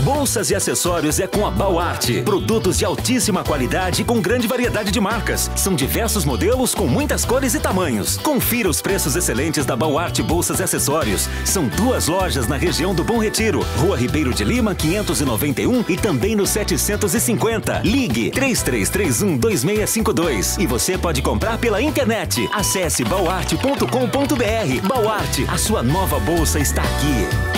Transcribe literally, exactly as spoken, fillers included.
Bolsas e acessórios é com a Bauarte. Produtos de altíssima qualidade com grande variedade de marcas. São diversos modelos com muitas cores e tamanhos. Confira os preços excelentes da Bauarte Bolsas e Acessórios. São duas lojas na região do Bom Retiro, Rua Ribeiro de Lima, quinhentos e noventa e um e também no setecentos e cinquenta. Ligue três três três um, dois seis cinco dois e você pode comprar pela internet. Acesse bauarte ponto com ponto br. Bauarte, a sua nova bolsa está aqui.